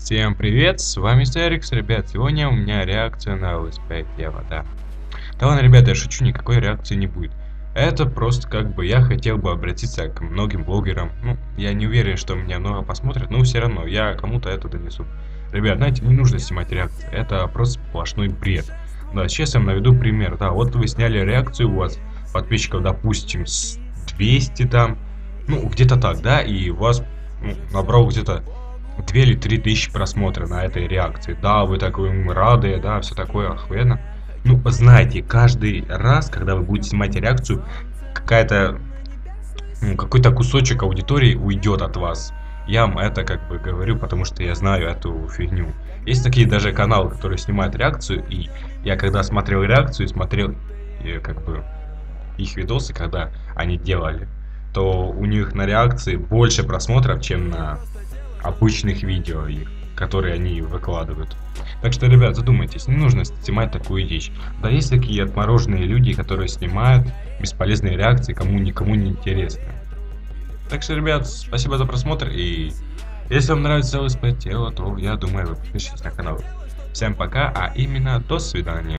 Всем привет, с вами Старикс, ребят. Сегодня у меня реакция на LS5 Ева, да. Да ладно, ребята, я шучу, никакой реакции не будет. Это просто как бы я хотел бы обратиться к многим блогерам. Ну, я не уверен, что меня много посмотрят, но все равно я кому-то это донесу. Ребят, знаете, не нужно снимать реакции, это просто сплошной бред. Да, сейчас я вам наведу пример. Да, вот вы сняли реакцию, у вас подписчиков, допустим, с 200 там, ну, где-то так, да, и у вас набрал где-то 2 или 3 тысячи просмотров на этой реакции. Да, вы такой рады, да, все такое охуенно. Ну, знаете, каждый раз, когда вы будете снимать реакцию, какой-то кусочек аудитории уйдет от вас. Я вам это как бы говорю, потому что я знаю эту фигню. Есть такие даже каналы, которые снимают реакцию, и я когда смотрел реакцию, смотрел как бы их видосы, когда они делали, то у них на реакции больше просмотров, чем на обычных видео их, которые они выкладывают. Так что, ребят, задумайтесь, не нужно снимать такую дичь. Да, есть такие отмороженные люди, которые снимают бесполезные реакции, кому никому не интересно. Так что, ребят, спасибо за просмотр, и если вам нравится LSP тело, то я думаю, вы подпишитесь на канал. Всем пока, а именно до свидания.